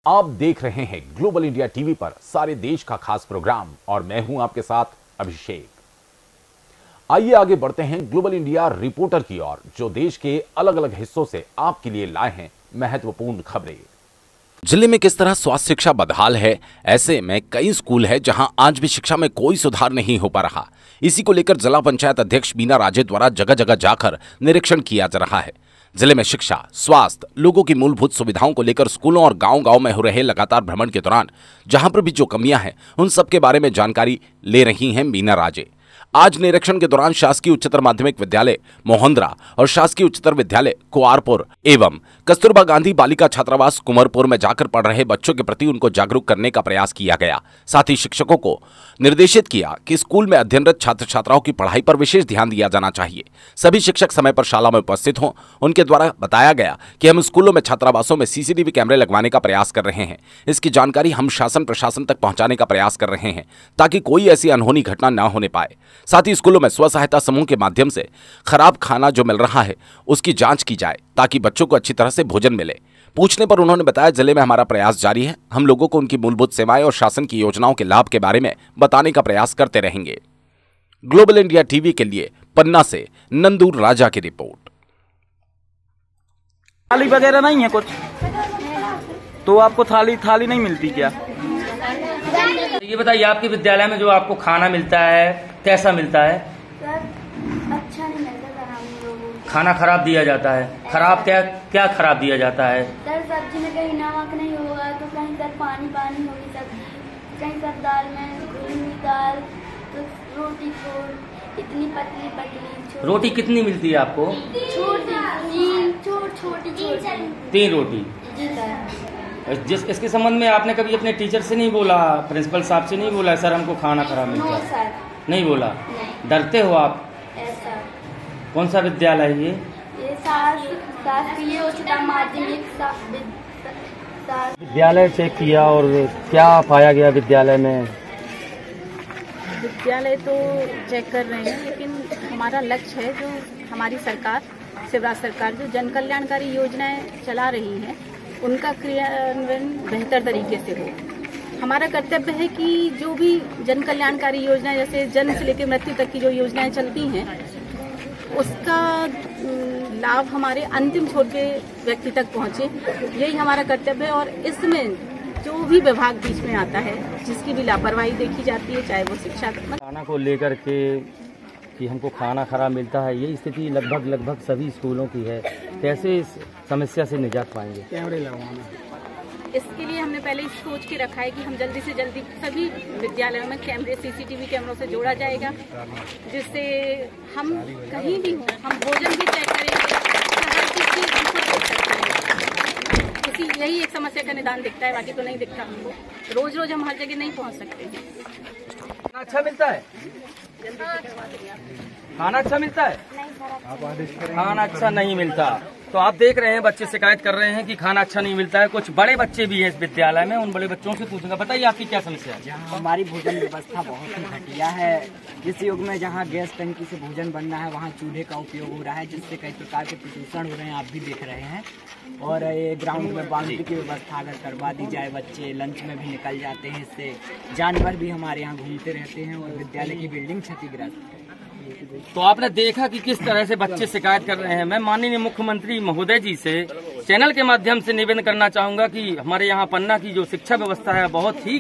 आप देख रहे हैं ग्लोबल इंडिया टीवी पर सारे देश का खास प्रोग्राम और मैं हूं आपके साथ अभिषेक। आइए आगे बढ़ते हैं ग्लोबल इंडिया रिपोर्टर की ओर, जो देश के अलग अलग हिस्सों से आपके लिए लाए हैं महत्वपूर्ण खबरें। जिले में किस तरह स्वास्थ्य शिक्षा बदहाल है, ऐसे में कई स्कूल है जहां आज भी शिक्षा में कोई सुधार नहीं हो पा रहा। इसी को लेकर जिला पंचायत अध्यक्ष बीना राजे द्वारा जगह जगह जाकर निरीक्षण किया जा रहा है। जिले में शिक्षा, स्वास्थ्य, लोगों की मूलभूत सुविधाओं को लेकर स्कूलों और गांव-गांव में हो रहे लगातार भ्रमण के दौरान जहां पर भी जो कमियां हैं, उन सब के बारे में जानकारी ले रही हैं बीना राजे। आज निरीक्षण के दौरान शासकीय उच्चतर माध्यमिक विद्यालय मोहंद्रा और शासकीय उच्चतर विद्यालय कुआरपुर एवं कस्तूरबा गांधी बालिका छात्रावास कुंवरपुर में जाकर पढ़ रहे बच्चों के प्रति उनको जागरूक करने का प्रयास किया गया। साथ ही शिक्षकों को निर्देशित किया कि स्कूल में अध्ययनरत छात्र छात्राओं की पढ़ाई पर विशेष ध्यान दिया जाना चाहिए। सभी शिक्षक समय पर शाला में उपस्थित हों। उनके द्वारा बताया गया कि हम स्कूलों में छात्रावासों में सीसीटीवी कैमरे लगवाने का प्रयास कर रहे हैं। इसकी जानकारी हम शासन प्रशासन तक पहुंचाने का प्रयास कर रहे हैं ताकि कोई ऐसी अनहोनी घटना न होने पाए। साथ ही स्कूलों में स्व सहायता समूह के माध्यम से खराब खाना जो मिल रहा है उसकी जांच की जाए ताकि बच्चों को अच्छी तरह से भोजन मिले। पूछने पर उन्होंने बताया, जिले में हमारा प्रयास जारी है। हम लोगों को उनकी मूलभूत सेवाएं और शासन की योजनाओं के लाभ के बारे में बताने का प्रयास करते रहेंगे। ग्लोबल इंडिया टीवी के लिए पन्ना से नंदू राजा की रिपोर्ट। थाली वगैरह नहीं है कुछ, तो आपको थाली नहीं मिलती क्या? ये बताइए, आपके विद्यालय में जो आपको खाना मिलता है कैसा मिलता है? अच्छा नहीं मिलता सर, हम लोगों को खाना खराब दिया जाता है। खराब क्या खराब दिया जाता है? सर सब्जी में कहीं नमक नहीं होगा तो कहीं सर पानी होगी सब्जी, कहीं सर दाल में घुली हुई दाल, तो रोटी इतनी पतली रोटी कितनी मिलती है आपको? छोटी 3 रोटी। जी सर। इसके संबंध में आपने कभी अपने टीचर से नहीं बोला, प्रिंसिपल साहब से नहीं बोला सर हमको खाना खराब मिलता है? सर नहीं बोला। नहीं। डरते हो आप? ऐसा। कौन सा विद्यालय है ये? शासकीय उच्चतर माध्यमिक विद्यालय चेक किया और क्या पाया गया विद्यालय में? विद्यालय तो चेक कर रहे हैं, लेकिन हमारा लक्ष्य है जो हमारी सरकार, शिवराज सरकार जो जन कल्याणकारी योजनाएं चला रही हैं उनका क्रियान्वयन बेहतर तरीके से हो। हमारा कर्तव्य है कि जो भी जन कल्याणकारी योजनाएं, जैसे जन्म से लेकर मृत्यु तक की जो योजनाएं चलती हैं, उसका लाभ हमारे अंतिम छोर के व्यक्ति तक पहुंचे, यही हमारा कर्तव्य है। और इसमें जो भी विभाग बीच में आता है, जिसकी भी लापरवाही देखी जाती है, चाहे वो शिक्षा खाना को लेकर के कि हमको खाना खराब मिलता है, ये स्थिति लगभग सभी स्कूलों की है। कैसे इस समस्या से निजात पाएंगे? कैमरे लगवाना, इसके लिए हमने पहले ही सोच के रखा है कि हम जल्दी से जल्दी सभी विद्यालयों में कैमरे, सीसीटीवी कैमरों से जोड़ा जाएगा, जिससे हम कहीं भी हों, हम भोजन भी चेक करेंगे, हर चीज की इनपुट देख सकते हैं। यही एक समस्या का निदान दिखता है, बाकी तो नहीं दिखता हमको। रोज रोज हम हर जगह नहीं पहुंच सकते हैं। अच्छा मिलता है? खाना अच्छा मिलता है? खाना अच्छा नहीं मिलता। तो आप देख रहे हैं बच्चे शिकायत कर रहे हैं कि खाना अच्छा नहीं मिलता है। कुछ बड़े बच्चे भी हैं इस विद्यालय में, उन बड़े बच्चों से पूछूंगा। बताइए आपकी क्या समस्या है? हमारी भोजन व्यवस्था बहुत ही घटिया है। इस युग में जहाँ गैस टंकी से भोजन बनना है वहाँ चूल्हे का उपयोग हो रहा है, जिससे कई प्रकार के प्रदूषण हो रहे हैं, आप भी देख रहे हैं। और ये ग्राउंड में बाउंड्री की व्यवस्था अगर करवा दी जाए, बच्चे लंच में भी निकल जाते हैं, इससे जानवर भी हमारे यहाँ घूमते रहते हैं और विद्यालय की बिल्डिंग क्षतिग्रस्त है। तो आपने देखा कि किस तरह से बच्चे शिकायत कर रहे हैं। मैं माननीय मुख्यमंत्री महोदय जी से चैनल के माध्यम से निवेदन करना चाहूंगा कि हमारे यहाँ पन्ना की जो शिक्षा व्यवस्था है बहुत ही